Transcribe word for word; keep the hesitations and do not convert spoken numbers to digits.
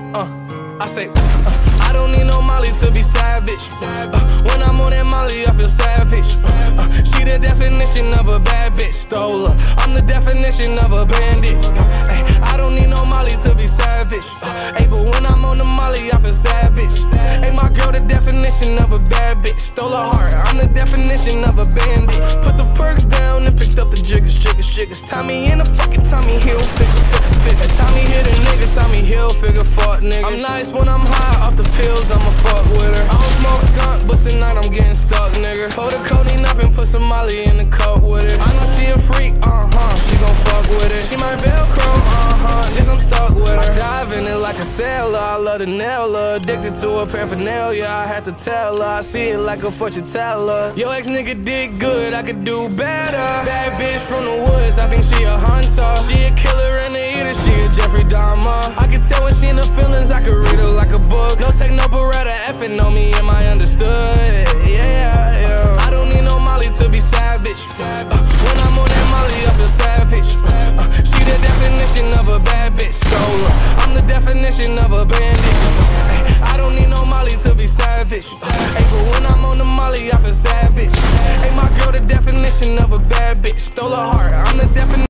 Uh, I say, uh, I don't need no Molly to be savage. Uh, when I'm on that Molly, I feel savage. Uh, uh, she the definition of a bad bitch. Stole her. I'm the definition of a bandit. Uh, ay, I don't need no Molly to be savage. Uh, ay, but when I'm on the Molly, I feel savage. Hey, my girl, the definition of a bad bitch. Stole her heart. I'm the definition of a bandit. Put the perks down and picked up the jiggers, jiggers, jiggers. Tommy in the fucking Tommy Hilfiger, figure, figure. Tommy hit a nigga, Tommy Hilfiger, fuck niggas. I'm nice when I'm high off the pills, I'ma fuck with her. I don't smoke skunk, but tonight I'm getting stuck, nigga. Pull the codeine up and put some Molly in the cup with it. I know she a freak, uh-huh, she gon' fuck with it. She my Velcro, uh-huh, guess I'm stuck with her. I dive in it like a sailor, I love to nail her. Addicted to her paraphernalia, I had to tell her. I see it like a fortune teller. Yo, ex-nigga did good, I could do better. Bad bitch from the woods, I think she a hunter. She a killer and a eater, she a Jeffrey Dahmer. I can tell when she in her feelings, I could read her like a book. No take no beretta, effing on me, am I understood? Yeah, yeah. I don't need no Molly to be savage. Uh, when I'm on that Molly, I feel savage. Uh, uh, she the definition of a bad bitch. Stole her. I'm the definition of a bandit. Uh, I don't need no Molly to be savage. Uh, hey, but when I'm on the Molly, I feel savage. Hey, my girl, the definition of a bad bitch. Stole her heart. I'm the definition.